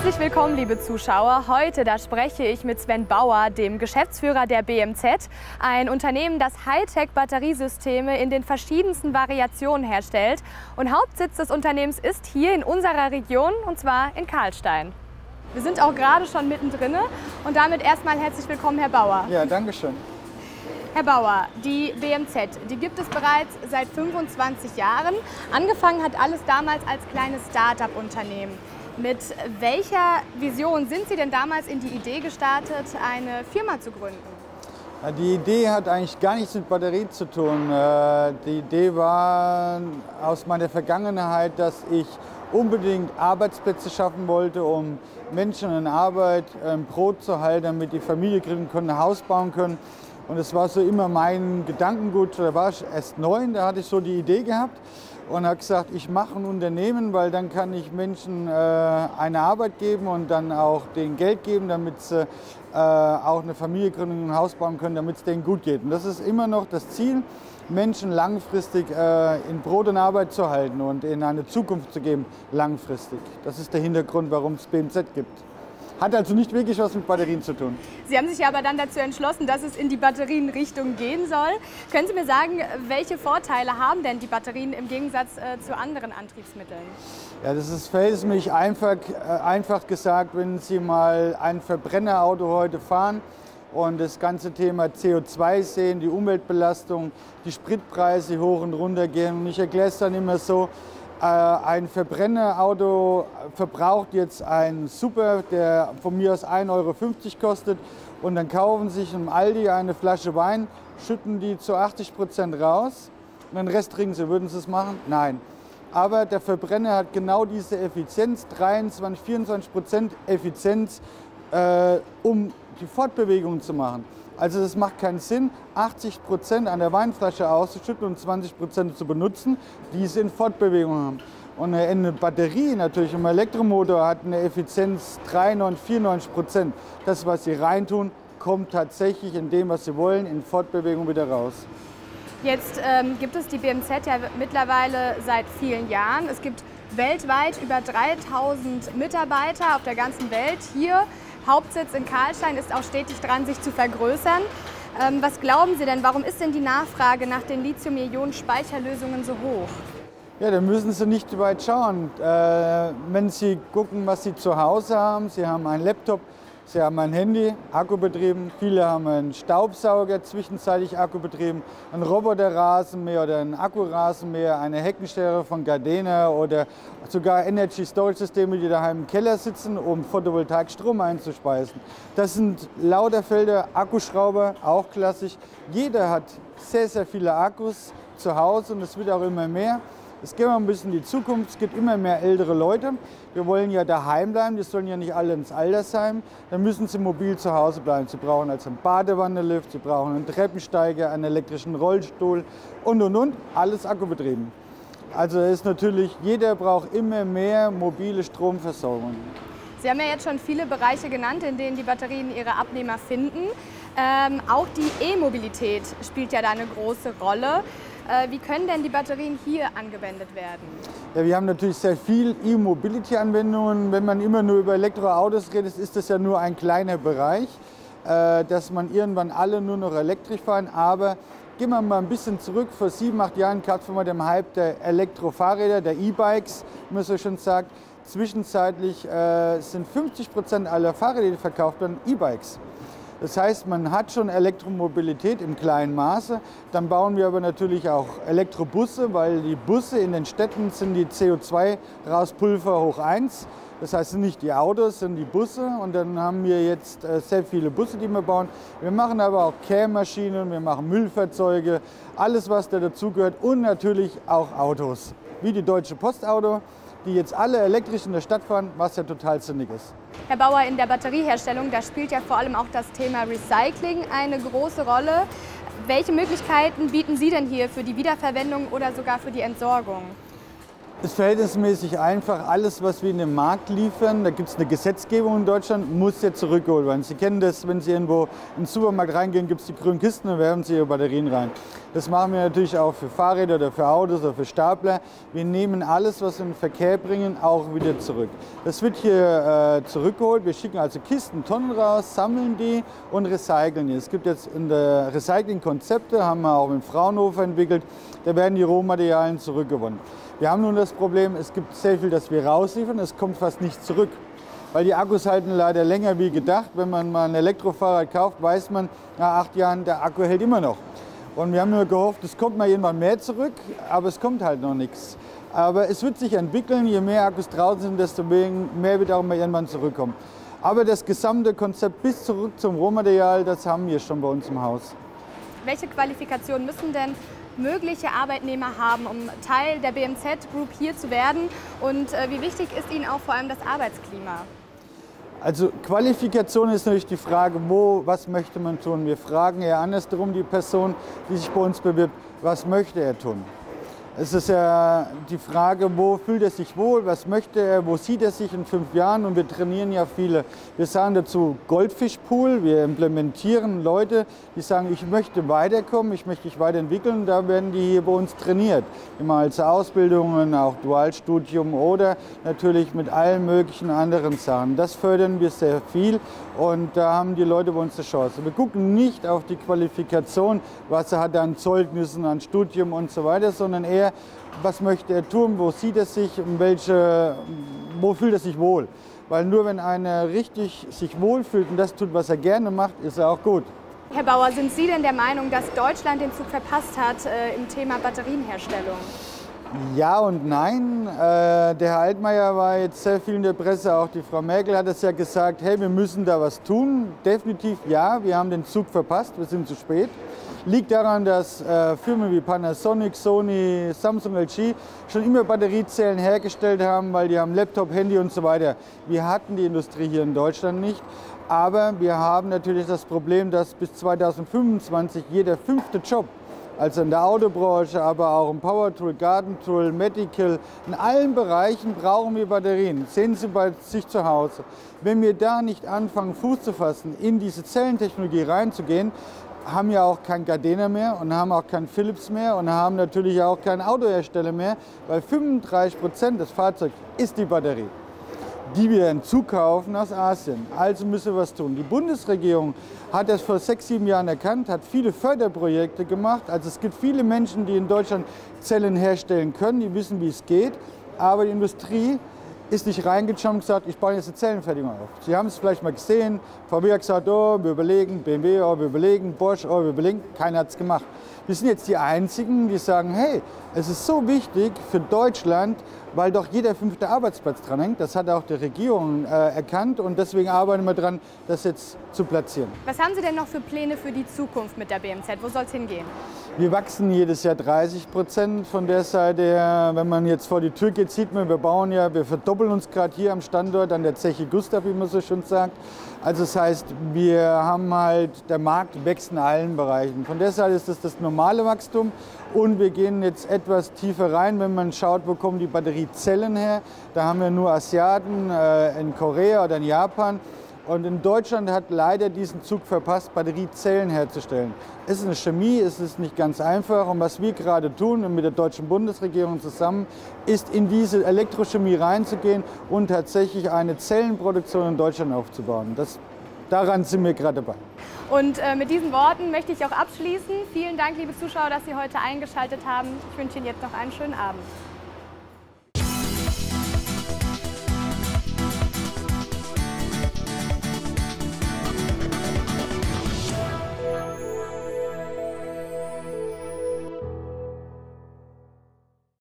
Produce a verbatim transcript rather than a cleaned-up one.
Herzlich willkommen, liebe Zuschauer. Heute, da spreche ich mit Sven Bauer, dem Geschäftsführer der B M Z, ein Unternehmen, das Hightech-Batteriesysteme in den verschiedensten Variationen herstellt. Und Hauptsitz des Unternehmens ist hier in unserer Region, und zwar in Karlstein. Wir sind auch gerade schon mittendrin und damit erstmal herzlich willkommen, Herr Bauer. Ja, danke schön. Herr Bauer, die B M Z, die gibt es bereits seit fünfundzwanzig Jahren. Angefangen hat alles damals als kleines Start-up-Unternehmen. Mit welcher Vision sind Sie denn damals in die Idee gestartet, eine Firma zu gründen? Die Idee hat eigentlich gar nichts mit Batterie zu tun. Die Idee war aus meiner Vergangenheit, dass ich unbedingt Arbeitsplätze schaffen wollte, um Menschen in Arbeit ein Brot zu halten, damit die Familie gründen können, ein Haus bauen können. Und es war so immer mein Gedankengut. Da war ich erst neun, da hatte ich so die Idee gehabt und habe gesagt, ich mache ein Unternehmen, weil dann kann ich Menschen äh, eine Arbeit geben und dann auch denen Geld geben, damit sie äh, auch eine Familie gründen und ein Haus bauen können, damit es denen gut geht. Und das ist immer noch das Ziel, Menschen langfristig äh, in Brot und Arbeit zu halten und ihnen eine Zukunft zu geben, langfristig. Das ist der Hintergrund, warum es B M Z gibt. Hat also nicht wirklich was mit Batterien zu tun. Sie haben sich aber dann dazu entschlossen, dass es in die Batterienrichtung gehen soll. Können Sie mir sagen, welche Vorteile haben denn die Batterien im Gegensatz äh, zu anderen Antriebsmitteln? Ja, das ist verhältnismäßig einfach, äh, einfach gesagt, wenn Sie mal ein Verbrennerauto heute fahren und das ganze Thema C O zwei sehen, die Umweltbelastung, die Spritpreise, die hoch und runter gehen. Und ich erkläre es dann immer so, ein Verbrennerauto verbraucht jetzt einen Super, der von mir aus ein Euro fünfzig kostet, und dann kaufen sich im Aldi eine Flasche Wein, schütten die zu achtzig Prozent raus und den Rest trinken sie. Würden Sie es machen? Nein. Aber der Verbrenner hat genau diese Effizienz, dreiundzwanzig, vierundzwanzig Prozent Effizienz, äh, um die Fortbewegung zu machen. Also das macht keinen Sinn, achtzig Prozent an der Weinflasche auszuschütten und zwanzig Prozent zu benutzen, die sie in Fortbewegung haben. Und eine Batterie natürlich im Elektromotor hat eine Effizienz dreiundneunzig, vierundneunzig Prozent. Das, was sie reintun, kommt tatsächlich in dem, was sie wollen, in Fortbewegung wieder raus. Jetzt ähm, gibt es die B M Z ja mittlerweile seit vielen Jahren. Es gibt weltweit über dreitausend Mitarbeiter auf der ganzen Welt. Hier Hauptsitz in Karlstein, ist auch stetig dran, sich zu vergrößern. Ähm, was glauben Sie denn, warum ist denn die Nachfrage nach den Lithium-Ionen-Speicherlösungen so hoch? Ja, da müssen Sie nicht zu weit schauen. Äh, wenn Sie gucken, was Sie zu Hause haben, Sie haben einen Laptop, Sie haben ein Handy, akkubetrieben. Viele haben einen Staubsauger, zwischenzeitlich akkubetrieben, einen Roboterrasenmäher oder einen Akkurasenmäher, eine Heckenschere von Gardena oder sogar Energy Storage Systeme, die daheim im Keller sitzen, um Photovoltaik-Strom einzuspeisen. Das sind lauter Felder, Akkuschrauber, auch klassisch. Jeder hat sehr, sehr viele Akkus zu Hause und es wird auch immer mehr. Es geht mal ein bisschen in die Zukunft, es gibt immer mehr ältere Leute. Wir wollen ja daheim bleiben, die sollen ja nicht alle ins Altersheim. Dann müssen sie mobil zu Hause bleiben. Sie brauchen also einen Badewannenlift, sie brauchen einen Treppensteiger, einen elektrischen Rollstuhl und, und, und. Alles akkubetrieben. Also ist natürlich, jeder braucht immer mehr mobile Stromversorgung. Sie haben ja jetzt schon viele Bereiche genannt, in denen die Batterien ihre Abnehmer finden. Ähm, auch die E-Mobilität spielt ja da eine große Rolle. Wie können denn die Batterien hier angewendet werden? Ja, wir haben natürlich sehr viel E-Mobility-Anwendungen. Wenn man immer nur über Elektroautos redet, ist das ja nur ein kleiner Bereich, äh, dass man irgendwann alle nur noch elektrisch fahren. Aber gehen wir mal ein bisschen zurück. Vor sieben, acht Jahren gab es den Hype der Elektrofahrräder, der E-Bikes, wie man so schön sagt. Zwischenzeitlich äh, sind fünfzig Prozent aller Fahrräder, die verkauft werden, E-Bikes. Das heißt, man hat schon Elektromobilität im kleinen Maße. Dann bauen wir aber natürlich auch Elektrobusse, weil die Busse in den Städten sind die C O zwei Rauspulver hoch eins. Das heißt nicht die Autos, sondern die Busse. Und dann haben wir jetzt sehr viele Busse, die wir bauen. Wir machen aber auch Kehrmaschinen, wir machen Müllfahrzeuge, alles was da dazugehört, und natürlich auch Autos, wie die Deutsche Postauto, die jetzt alle elektrisch in der Stadt fahren, was ja total sinnig ist. Herr Bauer, in der Batterieherstellung, da spielt ja vor allem auch das Thema Recycling eine große Rolle. Welche Möglichkeiten bieten Sie denn hier für die Wiederverwendung oder sogar für die Entsorgung? ist verhältnismäßig einfach. Alles, was wir in den Markt liefern, da gibt es eine Gesetzgebung in Deutschland, muss jetzt zurückgeholt werden. Sie kennen das, wenn Sie irgendwo in den Supermarkt reingehen, gibt es die grünen Kisten und werfen Sie Ihre Batterien rein. Das machen wir natürlich auch für Fahrräder oder für Autos oder für Stapler. Wir nehmen alles, was wir in den Verkehr bringen, auch wieder zurück. Das wird hier äh, zurückgeholt. Wir schicken also Kisten, Tonnen raus, sammeln die und recyceln die. Es gibt jetzt in der Recycling-Konzepte, haben wir auch in Fraunhofer entwickelt, da werden die Rohmaterialien zurückgewonnen. Wir haben nun das Problem, es gibt sehr viel, das wir rausliefern, es kommt fast nicht zurück. Weil die Akkus halten leider länger wie gedacht. Wenn man mal ein Elektrofahrrad kauft, weiß man, nach acht Jahren, der Akku hält immer noch. Und wir haben nur gehofft, es kommt mal irgendwann mehr zurück, aber es kommt halt noch nichts. Aber es wird sich entwickeln, je mehr Akkus draußen sind, desto mehr wird auch mal irgendwann zurückkommen. Aber das gesamte Konzept bis zurück zum Rohmaterial, das haben wir schon bei uns im Haus. Welche Qualifikationen müssen denn mögliche Arbeitnehmer haben, um Teil der B M Z Group hier zu werden? Und äh, wie wichtig ist Ihnen auch vor allem das Arbeitsklima? Also Qualifikation ist natürlich die Frage, wo, was möchte man tun? Wir fragen eher andersherum die Person, die sich bei uns bewirbt, was möchte er tun? Es ist ja die Frage, wo fühlt er sich wohl, was möchte er, wo sieht er sich in fünf Jahren? Und wir trainieren ja viele. Wir sagen dazu Goldfischpool, wir implementieren Leute, die sagen, ich möchte weiterkommen, ich möchte mich weiterentwickeln. Da werden die hier bei uns trainiert. Immer als Ausbildungen, auch Dualstudium oder natürlich mit allen möglichen anderen Sachen. Das fördern wir sehr viel und da haben die Leute bei uns eine Chance. Wir gucken nicht auf die Qualifikation, was er hat an Zeugnissen, an Studium und so weiter, sondern eher, was möchte er tun, wo sieht er sich, um welche, wo fühlt er sich wohl. Weil nur wenn einer richtig sich wohlfühlt und das tut, was er gerne macht, ist er auch gut. Herr Bauer, sind Sie denn der Meinung, dass Deutschland den Zug verpasst hat äh, im Thema Batterienherstellung? Ja und nein. Äh, der Herr Altmaier war jetzt sehr viel in der Presse, auch die Frau Merkel hat es ja gesagt, hey, wir müssen da was tun. Definitiv ja, wir haben den Zug verpasst, wir sind zu spät. Liegt daran, dass äh, Firmen wie Panasonic, Sony, Samsung, L G schon immer Batteriezellen hergestellt haben, weil die haben Laptop, Handy und so weiter. Wir hatten die Industrie hier in Deutschland nicht, aber wir haben natürlich das Problem, dass bis zweitausendfünfundzwanzig jeder fünfte Job, also in der Autobranche, aber auch im Powertool, Gartentool, Medical, in allen Bereichen brauchen wir Batterien. Sehen Sie bei sich zu Hause. Wenn wir da nicht anfangen, Fuß zu fassen, in diese Zellentechnologie reinzugehen, haben ja auch kein Gardena mehr und haben auch kein Philips mehr und haben natürlich auch keinen Autohersteller mehr, weil fünfunddreißig Prozent des Fahrzeugs ist die Batterie, die wir zukaufen aus Asien. Also müssen wir was tun. Die Bundesregierung hat das vor sechs, sieben Jahren erkannt, hat viele Förderprojekte gemacht. Also es gibt viele Menschen, die in Deutschland Zellen herstellen können, die wissen, wie es geht, aber die Industrie ist nicht reingeschaut und gesagt, ich baue jetzt eine Zellenfertigung auf. Sie haben es vielleicht mal gesehen, V W hat gesagt, oh, wir überlegen, B M W, oh, wir überlegen, Bosch, oh, wir überlegen, keiner hat es gemacht. Wir sind jetzt die Einzigen, die sagen, hey, es ist so wichtig für Deutschland, weil doch jeder fünfte Arbeitsplatz dran hängt. Das hat auch die Regierung äh, erkannt und deswegen arbeiten wir dran, das jetzt zu platzieren. Was haben Sie denn noch für Pläne für die Zukunft mit der B M Z? Wo soll es hingehen? Wir wachsen jedes Jahr dreißig Prozent von der Seite her. Wenn man jetzt vor die Tür geht, sieht man, wir bauen ja, wir verdoppeln uns gerade hier am Standort an der Zeche Gustav, wie man so schön sagt. Also das heißt, wir haben halt, der Markt wächst in allen Bereichen. Von der Seite ist das das normale Wachstum und wir gehen jetzt etwas tiefer rein, wenn man schaut, wo kommen die Batteriezellen her. Da haben wir nur Asiaten äh, in Korea oder in Japan. Und in Deutschland hat leider diesen Zug verpasst, Batteriezellen herzustellen. Es ist eine Chemie, es ist nicht ganz einfach. Und was wir gerade tun, mit der deutschen Bundesregierung zusammen, ist in diese Elektrochemie reinzugehen und tatsächlich eine Zellenproduktion in Deutschland aufzubauen. Das, daran sind wir gerade dabei. Und äh, mit diesen Worten möchte ich auch abschließen. Vielen Dank, liebe Zuschauer, dass Sie heute eingeschaltet haben. Ich wünsche Ihnen jetzt noch einen schönen Abend.